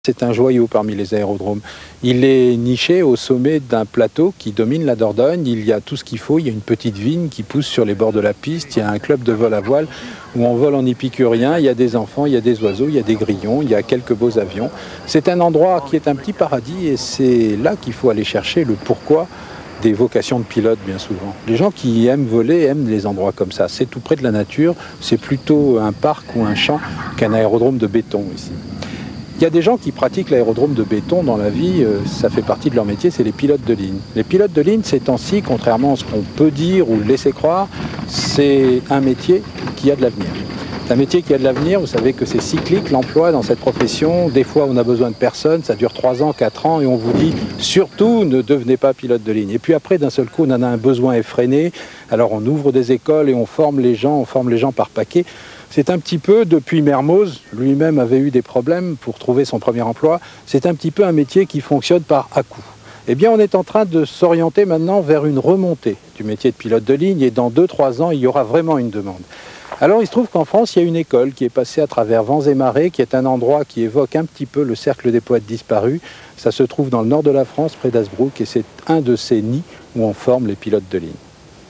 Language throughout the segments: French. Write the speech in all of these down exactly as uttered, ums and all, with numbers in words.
C'est un joyau parmi les aérodromes. Il est niché au sommet d'un plateau qui domine la Dordogne. Il y a tout ce qu'il faut. Il y a une petite vigne qui pousse sur les bords de la piste. Il y a un club de vol à voile où on vole en épicurien. Il y a des enfants, il y a des oiseaux, il y a des grillons, il y a quelques beaux avions. C'est un endroit qui est un petit paradis et c'est là qu'il faut aller chercher le pourquoi des vocations de pilote bien souvent. Les gens qui aiment voler aiment les endroits comme ça. C'est tout près de la nature. C'est plutôt un parc ou un champ qu'un aérodrome de béton ici. Il y a des gens qui pratiquent l'aérodrome de béton dans la vie, euh, ça fait partie de leur métier, c'est les pilotes de ligne. Les pilotes de ligne, ces temps-ci, contrairement à ce qu'on peut dire ou laisser croire, c'est un métier qui a de l'avenir. C'est un métier qui a de l'avenir, vous savez que c'est cyclique, l'emploi dans cette profession. Des fois, on a besoin de personnes, ça dure trois ans, quatre ans, et on vous dit, surtout, ne devenez pas pilote de ligne. Et puis après, d'un seul coup, on en a un besoin effréné, alors on ouvre des écoles et on forme les gens, on forme les gens par paquet. C'est un petit peu, depuis Mermoz, lui-même avait eu des problèmes pour trouver son premier emploi, c'est un petit peu un métier qui fonctionne par à-coups. Eh bien, on est en train de s'orienter maintenant vers une remontée du métier de pilote de ligne et dans deux trois ans, il y aura vraiment une demande. Alors, il se trouve qu'en France, il y a une école qui est passée à travers Vents et Marées, qui est un endroit qui évoque un petit peu le cercle des poètes disparus. Ça se trouve dans le nord de la France, près d'Hazebrouck, et c'est un de ces nids où on forme les pilotes de ligne.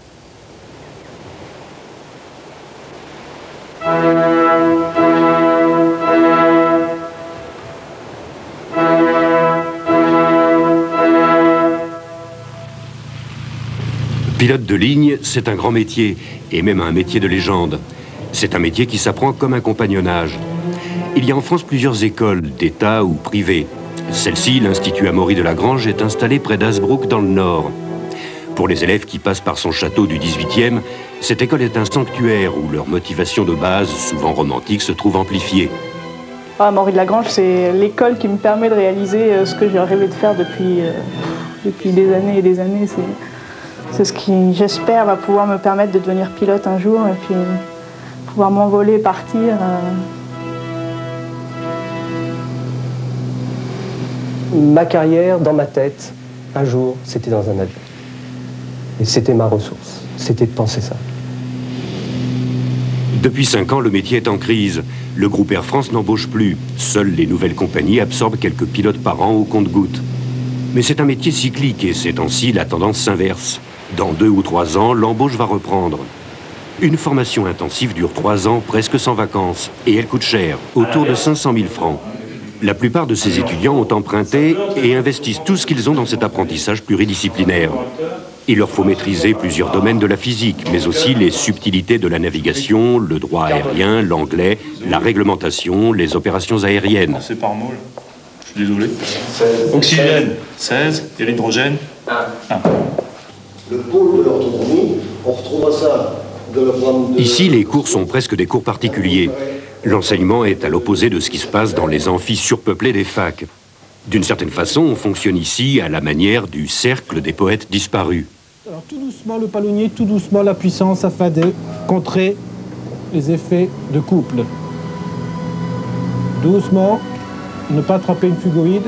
Pilote de ligne, c'est un grand métier, et même un métier de légende. C'est un métier qui s'apprend comme un compagnonnage. Il y a en France plusieurs écoles, d'État ou privées. Celle-ci, l'Institut Amaury de la Grange, est installée près d'Hazebrouck dans le Nord. Pour les élèves qui passent par son château du dix-huitième, cette école est un sanctuaire où leur motivation de base, souvent romantique, se trouve amplifiée. Ah, Amaury de la Grange, c'est l'école qui me permet de réaliser ce que j'ai rêvé de faire depuis, euh, depuis des années et des années. C'est ce qui, j'espère, va pouvoir me permettre de devenir pilote un jour et puis pouvoir m'envoler, partir. Euh... Ma carrière, dans ma tête, un jour, c'était dans un avion. Et c'était ma ressource, c'était de penser ça. Depuis cinq ans, le métier est en crise. Le groupe Air France n'embauche plus. Seules les nouvelles compagnies absorbent quelques pilotes par an au compte-gouttes. Mais c'est un métier cyclique et ces temps-ci, la tendance s'inverse. Dans deux ou trois ans, l'embauche va reprendre. Une formation intensive dure trois ans, presque sans vacances. Et elle coûte cher, autour de cinq cent mille francs. La plupart de ces étudiants ont emprunté et investissent tout ce qu'ils ont dans cet apprentissage pluridisciplinaire. Il leur faut maîtriser plusieurs domaines de la physique, mais aussi les subtilités de la navigation, le droit aérien, l'anglais, la réglementation, les opérations aériennes. C'est par mot, là. Je suis désolé. Oxygène, seize, et l'hydrogène, un. Le pôle de l'orthodonie, on retrouvera ça dans le programme de... Ici, les cours sont presque des cours particuliers. L'enseignement est à l'opposé de ce qui se passe dans les amphis surpeuplés des facs. D'une certaine façon, on fonctionne ici à la manière du cercle des poètes disparus. Alors tout doucement le palonnier, tout doucement la puissance afin de contrer les effets de couple. Doucement, ne pas attraper une fugoïde.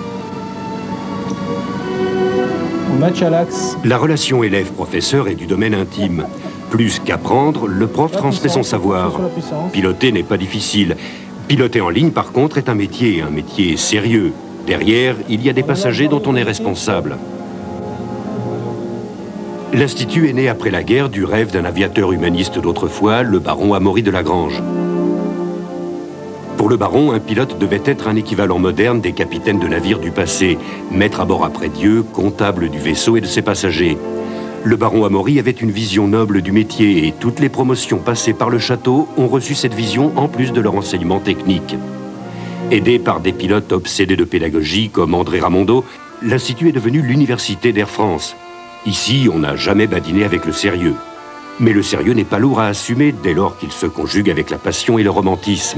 On match à l'axe. La relation élève-professeur est du domaine intime. Plus qu'apprendre, le prof transmet son savoir. Piloter n'est pas difficile. Piloter en ligne, par contre, est un métier, un métier sérieux. Derrière, il y a des passagers dont on est responsable. L'Institut est né après la guerre du rêve d'un aviateur humaniste d'autrefois, le baron Amaury de la Grange. Pour le baron, un pilote devait être un équivalent moderne des capitaines de navires du passé, maître à bord après Dieu, comptable du vaisseau et de ses passagers. Le baron Amaury avait une vision noble du métier et toutes les promotions passées par le château ont reçu cette vision en plus de leur enseignement technique. Aidé par des pilotes obsédés de pédagogie comme André Ramondo, l'Institut est devenu l'université d'Air France. Ici, on n'a jamais badiné avec le sérieux. Mais le sérieux n'est pas lourd à assumer dès lors qu'il se conjugue avec la passion et le romantisme.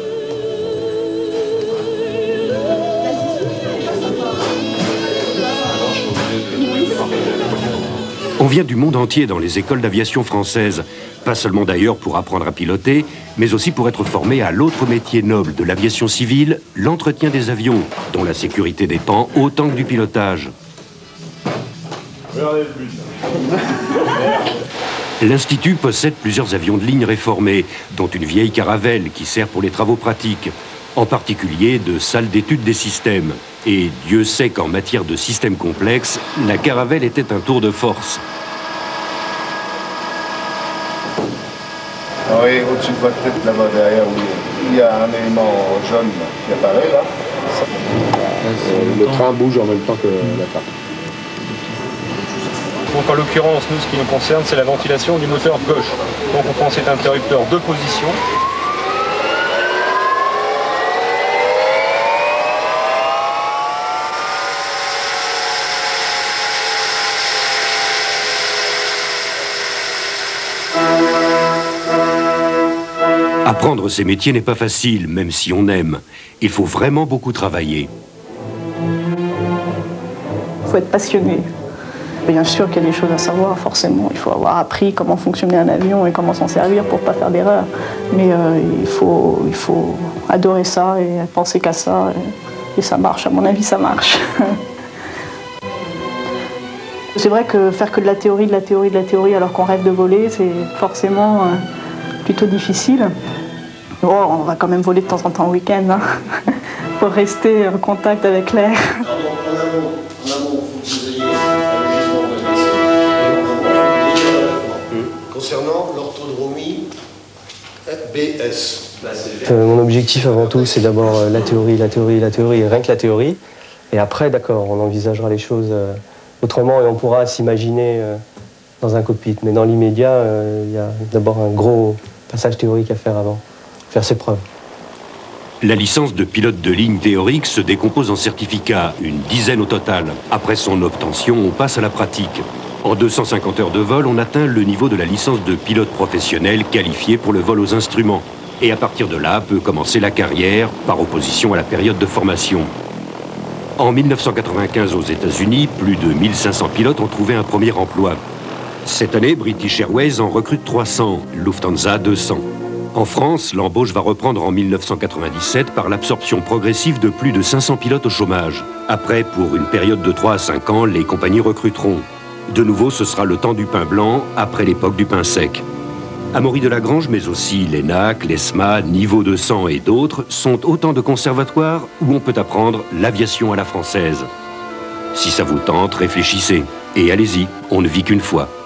On vient du monde entier dans les écoles d'aviation françaises, pas seulement d'ailleurs pour apprendre à piloter, mais aussi pour être formé à l'autre métier noble de l'aviation civile, l'entretien des avions, dont la sécurité dépend autant que du pilotage. L'Institut possède plusieurs avions de ligne réformés, dont une vieille Caravelle qui sert pour les travaux pratiques. en particulier de salles d'études des systèmes. Et Dieu sait qu'en matière de systèmes complexes, la Caravelle était un tour de force. Oui, au-dessus de votre tête, là-bas derrière, oui. Il y a un élément jaune qui apparaît là. Le train bouge en même temps que la carte. Donc en l'occurrence, nous, ce qui nous concerne, c'est la ventilation du moteur gauche. Donc on prend cet interrupteur de position. Apprendre ces métiers n'est pas facile, même si on aime. Il faut vraiment beaucoup travailler. Il faut être passionné. Bien sûr qu'il y a des choses à savoir, forcément. Il faut avoir appris comment fonctionnait un avion et comment s'en servir pour ne pas faire d'erreur. Mais euh, il, faut, il faut adorer ça et penser qu'à ça. Et, et ça marche, à mon avis, ça marche. C'est vrai que faire que de la théorie, de la théorie, de la théorie, alors qu'on rêve de voler, c'est forcément euh, plutôt difficile. Oh, on va quand même voler de temps en temps au week-end, hein, pour rester en contact avec l'air. Concernant l'orthodromie B S. Euh, mon objectif avant tout, c'est d'abord euh, la théorie, la théorie, la théorie, rien que la théorie. Et après, d'accord, on envisagera les choses euh, autrement et on pourra s'imaginer euh, dans un cockpit. Mais dans l'immédiat, euh, il y a d'abord un gros passage théorique à faire avant, faire ses preuves. La licence de pilote de ligne théorique se décompose en certificats, une dizaine au total. Après son obtention, on passe à la pratique. En deux cent cinquante heures de vol, on atteint le niveau de la licence de pilote professionnel qualifié pour le vol aux instruments. Et à partir de là, peut commencer la carrière, par opposition à la période de formation. En mille neuf cent quatre-vingt-quinze, aux États-Unis, plus de mille cinq cents pilotes ont trouvé un premier emploi. Cette année, British Airways en recrute trois cents, Lufthansa deux cents. En France, l'embauche va reprendre en mille neuf cent quatre-vingt-dix-sept par l'absorption progressive de plus de cinq cents pilotes au chômage. Après, pour une période de trois à cinq ans, les compagnies recruteront. De nouveau, ce sera le temps du pain blanc, après l'époque du pain sec. Amaury Delagrange, mais aussi l'E N A C, l'E S M A, Niveau deux cents et d'autres, sont autant de conservatoires où on peut apprendre l'aviation à la française. Si ça vous tente, réfléchissez. Et allez-y, on ne vit qu'une fois.